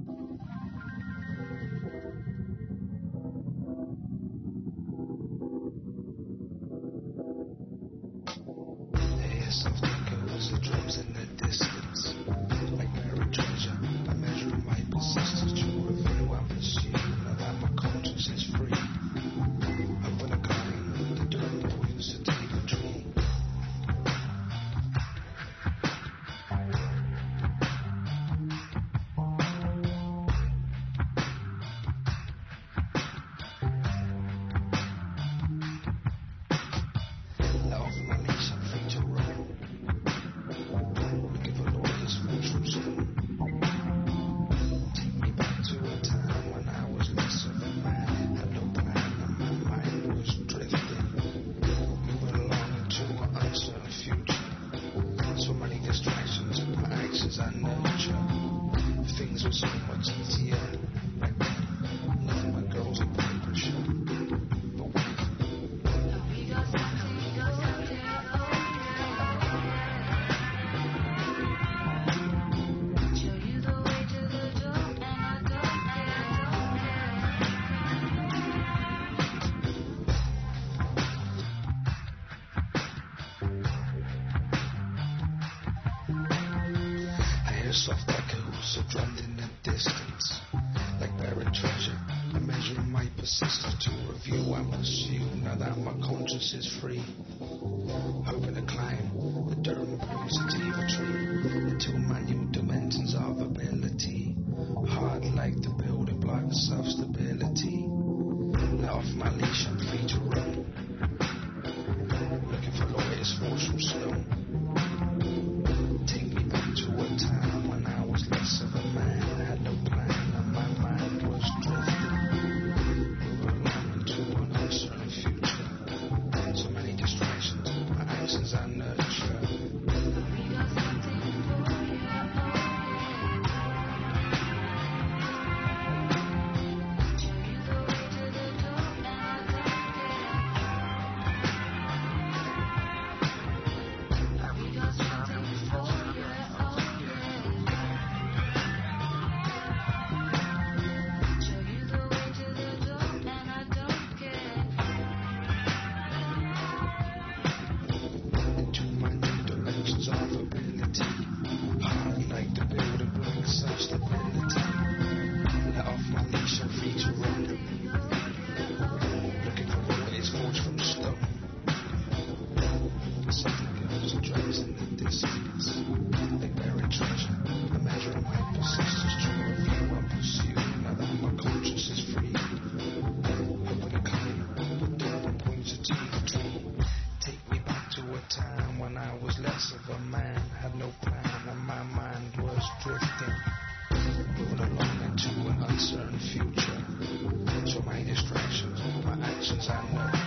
Soft echoes are drummed in the distance, like buried treasure. I'm measuring my persistence to review and pursue. Now that my conscience is free, hoping to climb the durable sativa tree into manual dimensions of ability. Hard like the building blocks of stability. Let off my leash, I'm free to roam, looking for lawyers forced from stone. Take me back to a time when I was less of a man. I had no plan and my mind was drifting. We were along into an uncertain future. So many distractions, my actions I nurture. Future. So many distractions, my actions I know.